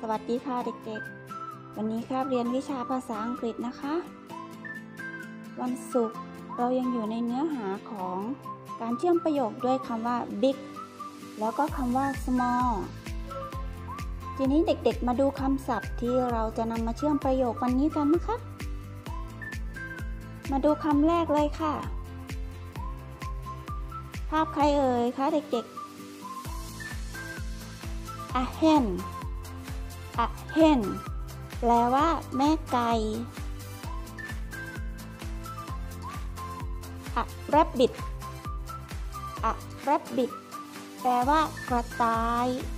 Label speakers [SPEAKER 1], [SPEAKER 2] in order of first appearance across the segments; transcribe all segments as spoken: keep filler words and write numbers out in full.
[SPEAKER 1] วัสดีค่ะเด็กๆวันนี้คาบเรียนวิชาภาษาอังกฤษนะคะวันศุกร์เรายังอยู่ในเนื้อหาของการเชื่อมประโยคด้วยคำว่า big แล้วก็คำว่า small ทีนี้เด็กๆมาดูคำศัพท์ที่เราจะนำมาเชื่อมประโยควันนี้กันนะคะมาดูคำแรกเลยค่ะภาพใครเอ่ยคะเด็กๆ a hen a hen แปลว่าแม่ไก่ a rabbit a rabbit แปลว่ากระต่าย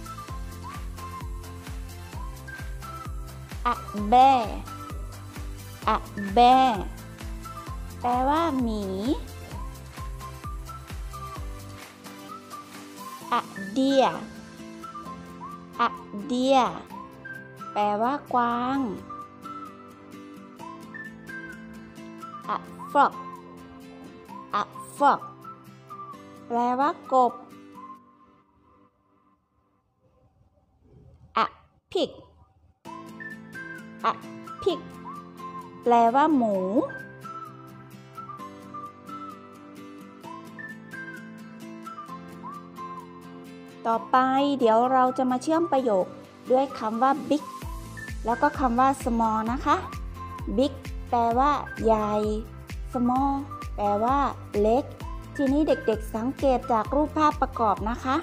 [SPEAKER 1] a bear a bear แปลว่าหมี a deer a deer แปลว่ากวาง a frog a frog แปลว่ากบ a pig a pig แปลว่าหมูต่อไปเดี๋ยวเราจะมาเชื่อมประโยคด้วยคำว่า big แล้วก็คำว่า small นะคะ big แปลว่าใหญ่ small แปลว่าเล็กทีนี้เด็กๆสังเกตจากรูปภาพประกอบนะคะ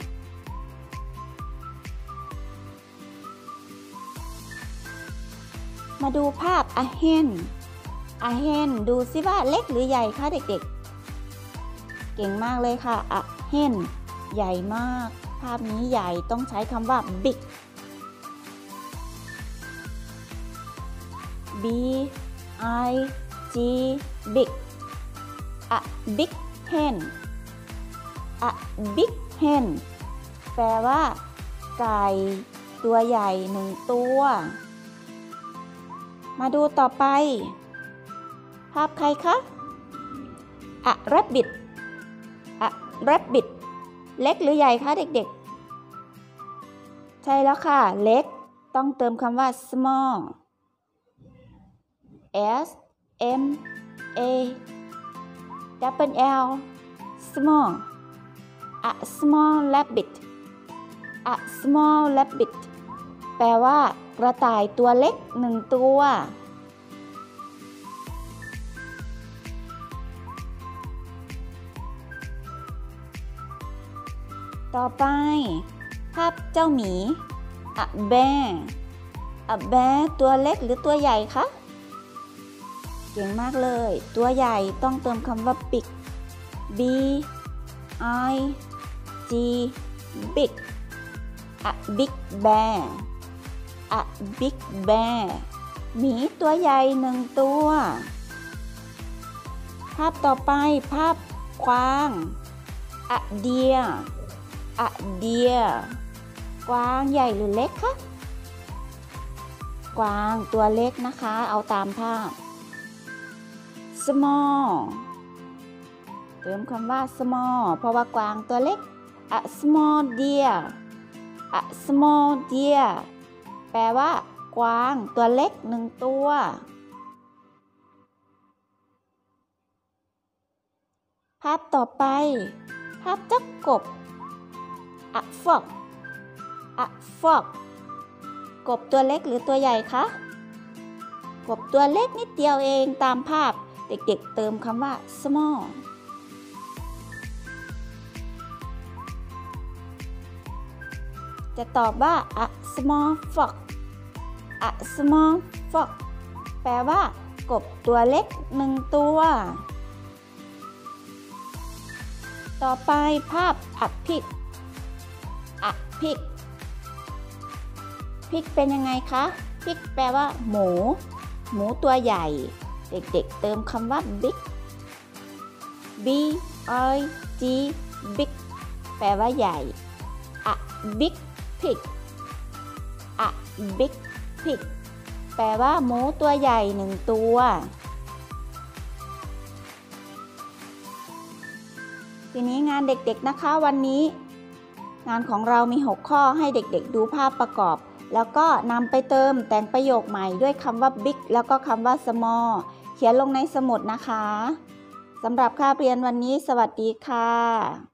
[SPEAKER 1] มาดูภาพ a hen a hen ดูซิว่าเล็กหรือใหญ่คะเด็กๆเก่งมากเลยค่ะ a hen ใหญ่มากภาพนี้ใหญ่ต้องใช้คำว่า big b i g big a big hen a big hen แปลว่าไก่ตัวใหญ่หนึ่งตัวมาดูต่อไปภาพใครคะ a rabbit a rabbit เล็กหรือใหญ่คะเด็กๆใช่แล้วค่ะเล็กต้องเติมคำว่า small s m a double l small a small rabbit a small rabbit แปลว่ากระต่ายตัวเล็กหนึ่งตัวต่อไปภาพเจ้าหมี a bear a bear ตัวเล็กหรือตัวใหญ่คะเก่งมากเลยตัวใหญ่ต้องเติมคำว่า big b i g big a big bear a big bear หมีตัวใหญ่หนึ่งตัวภาพต่อไปภาพกวาง a deer a deer กวางใหญ่หรือเล็กคะกวางตัวเล็กนะคะเอาตามภาพ small เติมคำว่า small เพราะว่ากวางตัวเล็ก a small deer a small deer แปลว่ากวางตัวเล็กหนึ่งตัวภาพต่อไปภาพเจ้ากบ a frog a frog กบตัวเล็กหรือตัวใหญ่คะกบตัวเล็กนิดเดียวเองตามภาพเด็กๆเติมคำว่า small จะตอบว่า a small frog a small frog แปลว่ากบตัวเล็กหนึ่งตัวต่อไปภาพ a pig a pig pig เป็นยังไงคะ pig แปลว่าหมูหมูตัวใหญ่เด็กๆเติมคำว่า big b i g big แปลว่าใหญ่ a big pig a big pig แปลว่าหมูตัวใหญ่หนึ่งตัวทีนี้งานเด็กๆนะคะวันนี้งานของเรามีหกข้อให้เด็กๆดูภาพประกอบแล้วก็นำไปเติมแต่งประโยคใหม่ด้วยคำว่า big แล้วก็คำว่า small เขียนลงในสมุดนะคะสำหรับคาบเรียนวันนี้สวัสดีค่ะ